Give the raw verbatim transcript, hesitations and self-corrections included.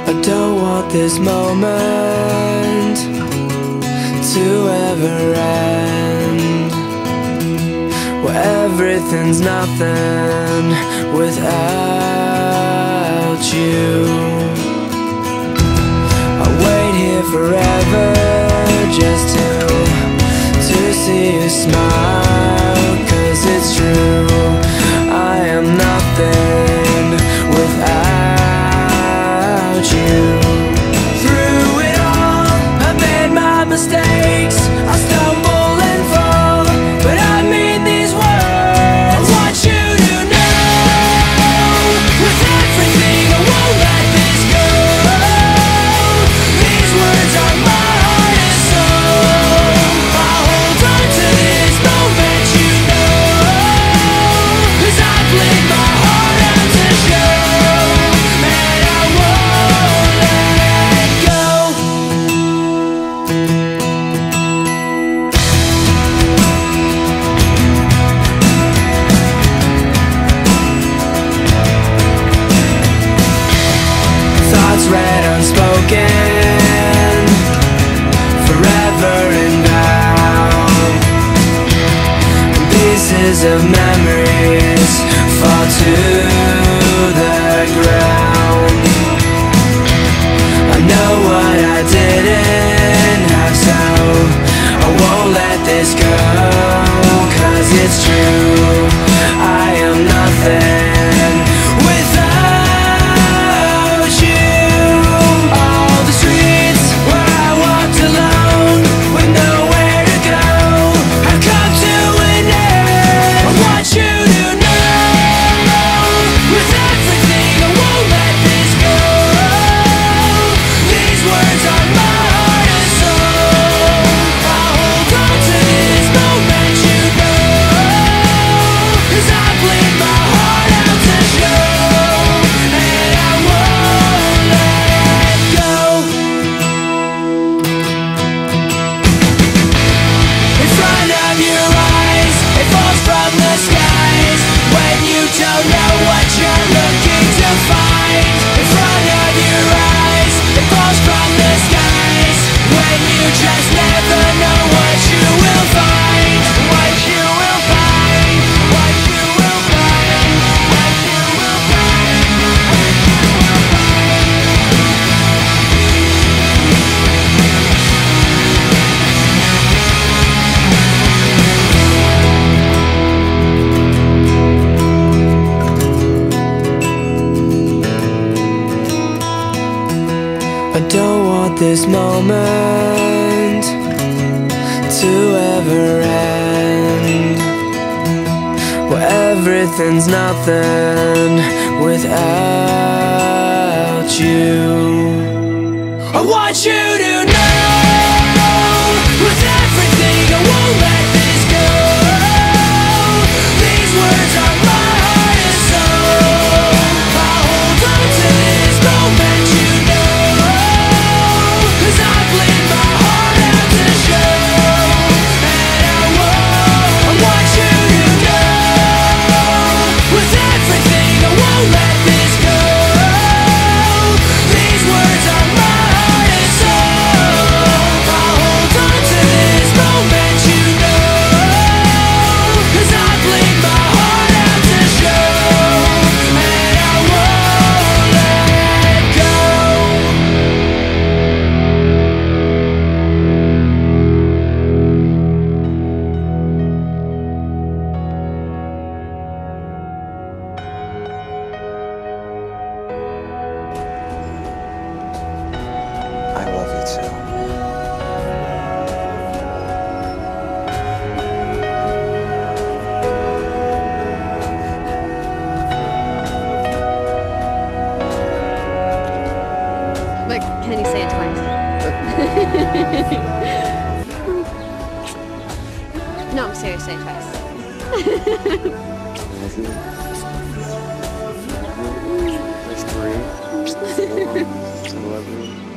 I don't want this moment to ever end, where everything's nothing without you. I wait here forever just to to see you smile, 'cause it's true, I am nothing without you. Through it all, I made my mistakes, I stumble and fall, but I mean these words. I want you to know, with everything I won't let this go. These words are my heart and soul. I'll hold on to this moment, you know, 'cause I've laid my heart out to show, and I won't let go. Thoughts read unspoken, forever inbound. Pieces of memories fall to the ground. I know what I didn't have, so I won't let this go, 'cause it's true, I am nothing without you. All the streets where I walked alone with nowhere to go have come to an end. I want you to know, with everything I won't let this go. These words are my heart and soul. I'll hold on to this moment, you know, 'cause I've laid my heart out to show, and I won't let go. In front of your eyes, it falls from the skies when you don't know what you're looking to find. In front of your eyes, it falls from the skies when you just never know what you will find. What you will find, what you will find, what you will find, what you will find. I don't want this moment to ever end, where everything's nothing without you. I want you to know, with everything I won't let this go. These words are my heart and soul. I'll hold on to this moment, you know, 'cause I've laid my heart out to show, and I won't. I want you to know, with everything I won't let this go. These words are my heart and soul. I'll hold on to this moment, you know, 'cause I've laid my heart out to show, and I won't let go. I love you too. But can you say it twice? No, I'm serious, say it twice. There's three. I love you.